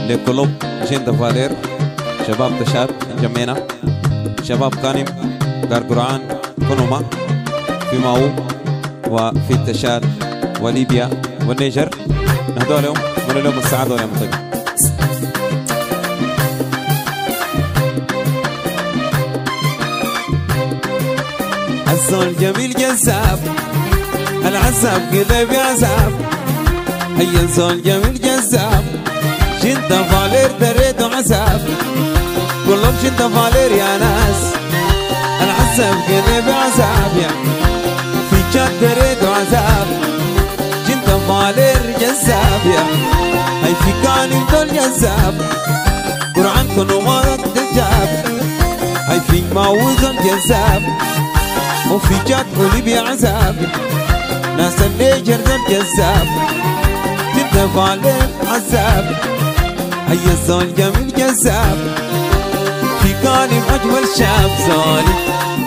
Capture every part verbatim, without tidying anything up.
لكلوب جند فالير شباب تشاد جمينا شباب كانم غرغران كونوما في ماو وفي تشاد وليبيا والنيجر نهدوا لهم من لهم السعادة يا مطيب الزول جميل جذاب العذاب كذا بعذاب هيا الزول جميل جذاب جنت فالير دريد عذاب كلهم جنت فالير يا ناس العذاب كذا بعذاب يا في جد دريد عذاب جنت فالير جذاب يا هي في كان دول جذاب قرآن كنو ما تجاب هي في موزن جذاب وفي جد وليبيا عذاب ناس النيجر دول جذاب جنت فالير عذاب هيا الزول جميل جذاب في كانم أجمل شاب زولي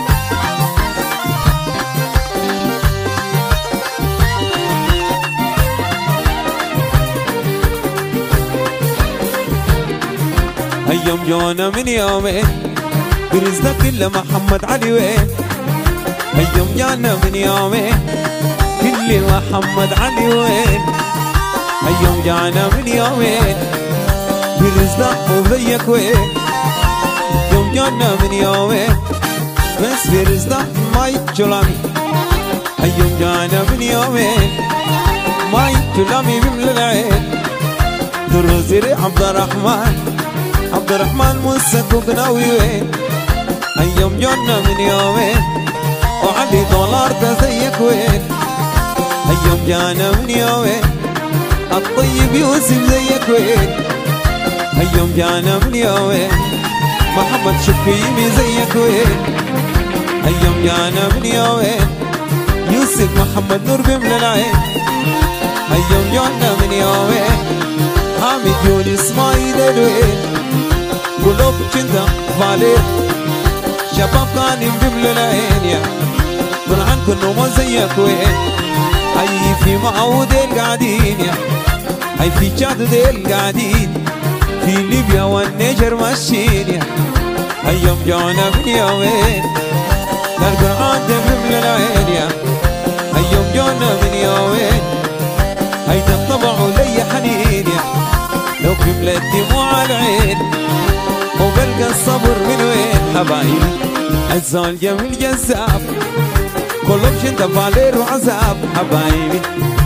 هيوم جونا من يومين برزنا كل محمد علي وين هيوم جانا من يومين كل محمد علي وين هيوم جانا من يومين برزنا وزيك وين يوم جانا من يومين بس برزنا ما يتجلامي هيوم جانا من يومين ما يتجلامي بمل العين دروزيري عبد الرحمن عبد الرحمن موسك وقناوي وين هيوم جانا من يومين وعلي دولار زيك وين هيوم جانا من يومين الطيب يوسف زيك وين هيوم جانا من يومين محمد شكيمي زيك وين هيوم جانا من يومين يوسف محمد نور بمل العين هيوم جانا من يومين حامد يونس ما يدلوين قلوب جندا فالير شباب كانم بمل العين يا قرآن كنو ما زيك وين هي في معود القاعدين يا هي في جاد ديل قاعدين في ليبيا والنيجر ماشيين يا هيوم جانا من يومين القرآن بمل العين يا هيوم جانا من يومين هيدا الطبع لي حنين يا لو بمل الدموع العين وبلقى الصبر من وين حبايبي الزول جميل جذاب كلهم جنت فالير وعذاب حبايبي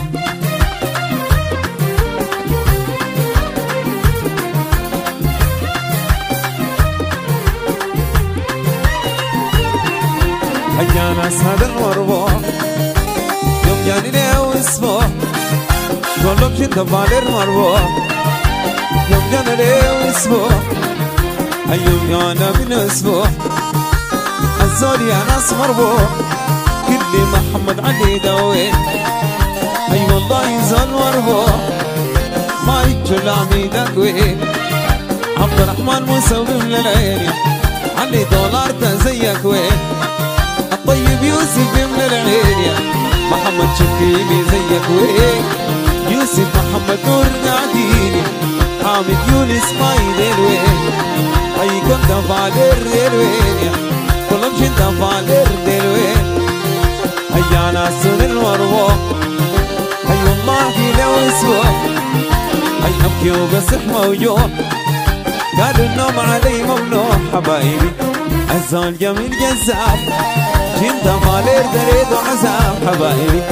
هيا ناس هذا المربوع يوم جاني له اسمه كلهم جنت فالير مربوع يوم جاني له اسمه هيوم جانا من اسبوع الزول يا ناس مربوع كل محمد علي دوين اي والله يزول مربوع ما يجلامي داكوين عبد الرحمن مسوي من العين علي دولار زيك وين الطيب يوسف من العين يا محمد شكيمي زيك وين يوسف محمد نور قاعدين حامد يونس ما يدير وين هي كنت فالير دير وين يا كلهم جنت فالير دير وين هيا ناس المربوع هي والله لو اسبوع هي ابكي وبصح موجوع قالوا النوم علي ممنوع حبايبي الزول جميل جذاب جنت فالير دريد وعذاب حبايبي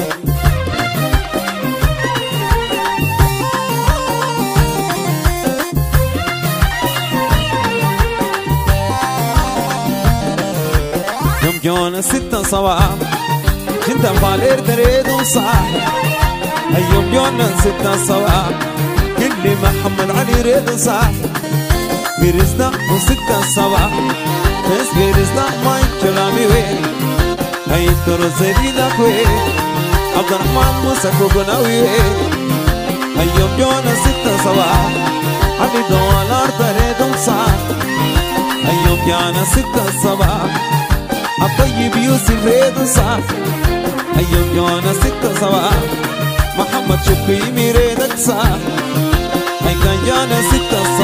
جونا ستة صباح جنت فالير دريد وصاح هيوم جونا ستة صباح كل محمد علي ريد وصاح برزنا وستة صباح بس برزنا ما يجلامي وين هي ترزلي لك وين عبد الرحمن موسك وقناوي وين هيوم جونا ستة صباح علي دولار دريد وصاح هيوم جونا ستة صباح الطيب يوسف ريد صح هيوم جانا ستة صباح محمد شكيمي ريدك صح هي كان جانا ستة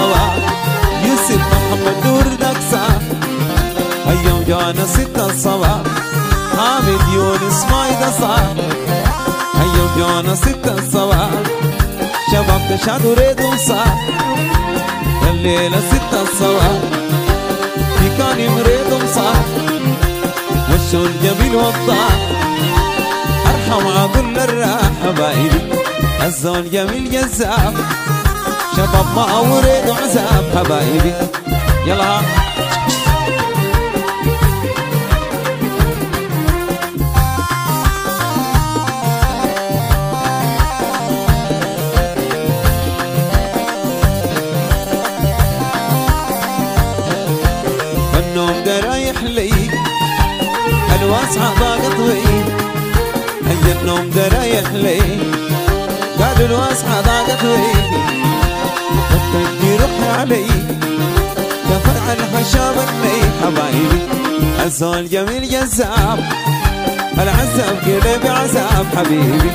محمد نور دكسا هيوم جانا ستة الصباح حامد يونس مايدة صاح هيوم جانا ستة الصباح شباب تشهد وريدهم صاح الليلة ستة الصباح في كان مريدهم صاح وشو الجميل والضاح ارحم عقل الراح حبايبي الزول جميل جذاب شباب ما وريد عذاب حبايبي يلا النوم ده رايح لي الواسعة ضاقت وي هيا النوم ده رايح لي قالوا الواسعة ضاقت وي التجدي روح علي كفر على الخشاب الني حبايبي الزول جميل جذاب العذاب قلبي عذاب حبيبي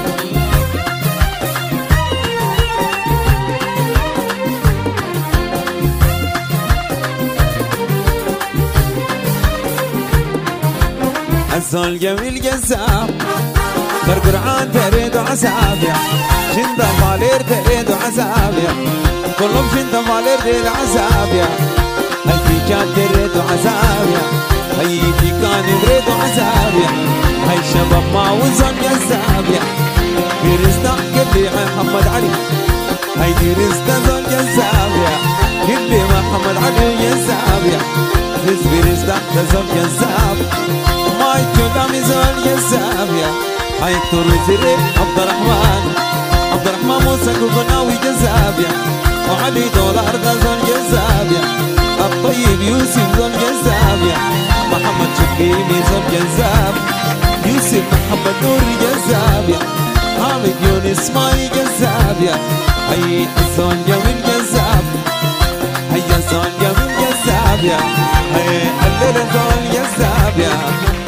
الزول جميل جذاب كالقرعان تريد عذابيا جندا مالير تريد عذابيا كلهم جندا مالير تريد عذابيا هاي في جاد تريد عذابيا هاي في كان تريد عذابيا هاي شباب ما وزن جذابيا في رزق قبلي محمد علي هاي دي رزق زول جذابيا قبلي محمد علي جذابيا رزق رزق زول جذاب ما يكون زول جذابيا هاي تروزري عبد الرحمن عبد الرحمن موسى كوكناوي جذابيا وعلي دولار ده زول جذابيا الطيب يوسف زول جذابيا محمد شكيمي زول جذاب يوسف محمد نور جذابيا حامد يونس ماي جذابيا هاي الزول جميل جذاب هاي الزول جميل جذابيا هاي الليلة زول جذابيا